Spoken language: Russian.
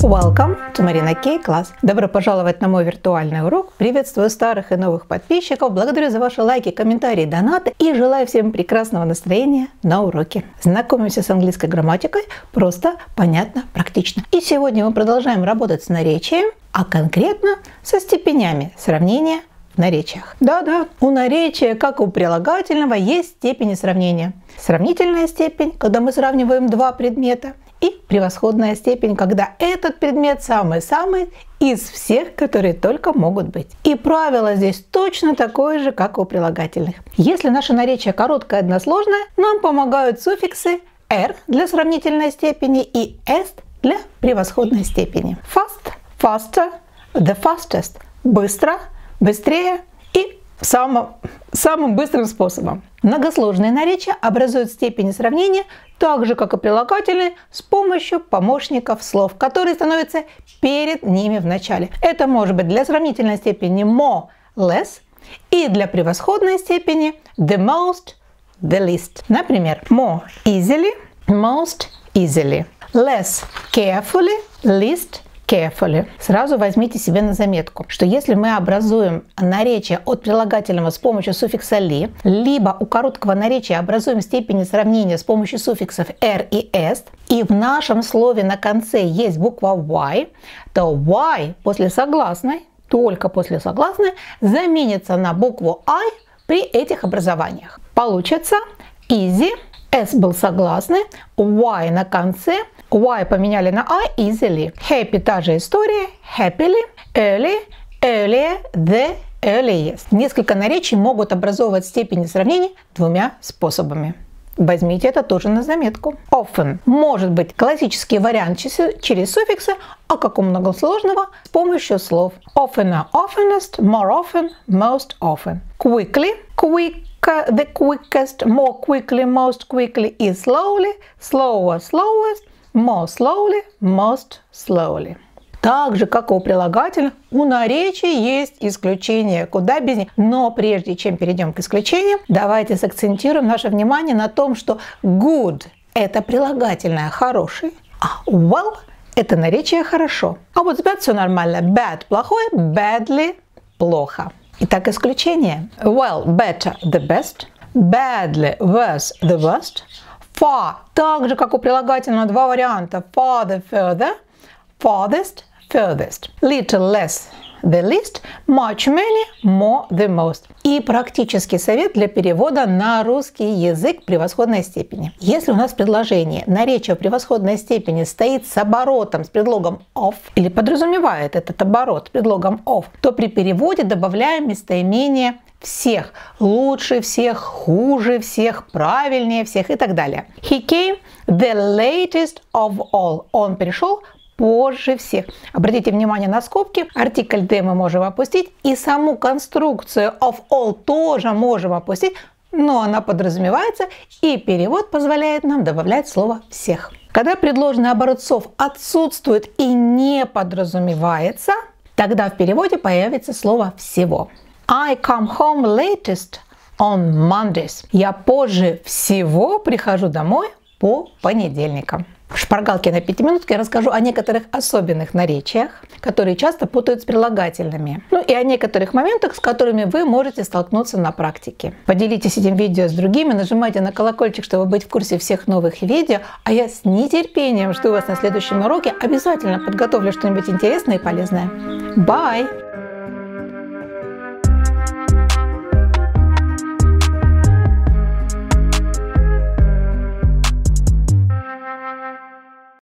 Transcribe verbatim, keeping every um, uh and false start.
Welcome to Marina K Class. Добро пожаловать на мой виртуальный урок. Приветствую старых и новых подписчиков. Благодарю за ваши лайки, комментарии, донаты и желаю всем прекрасного настроения на уроке. Знакомимся с английской грамматикой просто, понятно, практично. И сегодня мы продолжаем работать с наречием, а конкретно со степенями сравнения в наречиях. Да-да, у наречия, как у прилагательного, есть степени сравнения. Сравнительная степень, когда мы сравниваем два предмета, и превосходная степень, когда этот предмет самый-самый из всех, которые только могут быть. И правило здесь точно такое же, как у прилагательных. Если наше наречие короткое и односложное, нам помогают суффиксы er для сравнительной степени и est для превосходной степени. Fast, faster, the fastest – быстро, быстрее и самым, самым быстрым способом. Многосложные наречия образуют степени сравнения так же, как и прилагательные, с помощью помощников слов, которые становятся перед ними в начале. Это может быть для сравнительной степени more, less и для превосходной степени the most, the least. Например, more easily, most easily, less carefully, least carefully. Сразу возьмите себе на заметку, что если мы образуем наречие от прилагательного с помощью суффикса li, либо у короткого наречия образуем степени сравнения с помощью суффиксов er и est, и в нашем слове на конце есть буква y, то y после согласной, только после согласной, заменится на букву I при этих образованиях. Получится easy, s был согласный, y на конце, y поменяли на I, easily. Happy та же история, happily, early, earlier, the earliest. Несколько наречий могут образовывать степени сравнения двумя способами. Возьмите это тоже на заметку. Often может быть классический вариант через суффиксы, а как у многосложного с помощью слов. Oftener, oftenest, more often, most often. Quickly, quick, the quickest, more quickly, most quickly и slowly, slower, slowest, more slowly, most slowly. Так же, как и у прилагательных, у наречий есть исключения, куда без них. Но прежде чем перейдем к исключениям, давайте сакцентируем наше внимание на том, что good – это прилагательное «хороший», а well – это наречие «хорошо». А вот с bad все нормально. Bad – плохое, badly – плохо. Итак, исключение. Well, better – the best, badly – worse – the worst. Far, так же, как у прилагательного, два варианта. Farther, further, farthest, furthest. Little, less, the least, much, many, more, the most. И практический совет для перевода на русский язык превосходной степени. Если у нас в предложении наречие превосходной степени стоит с оборотом, с предлогом of, или подразумевает этот оборот с предлогом of, то при переводе добавляем местоимение всех, лучше всех, хуже всех, правильнее всех и так далее. He came the latest of all. Он пришел позже всех. Обратите внимание на скобки. Артикль the мы можем опустить. И саму конструкцию of all тоже можем опустить. Но она подразумевается. И перевод позволяет нам добавлять слово всех. Когда предложенный оборот слов отсутствует и не подразумевается, тогда в переводе появится слово всего. I come home latest on Mondays. Я позже всего прихожу домой по понедельникам. В шпаргалке на пятиминутке я расскажу о некоторых особенных наречиях, которые часто путают с прилагательными. Ну и о некоторых моментах, с которыми вы можете столкнуться на практике. Поделитесь этим видео с другими, нажимайте на колокольчик, чтобы быть в курсе всех новых видео. А я с нетерпением жду вас на следующем уроке. Обязательно подготовлю что-нибудь интересное и полезное. Bye!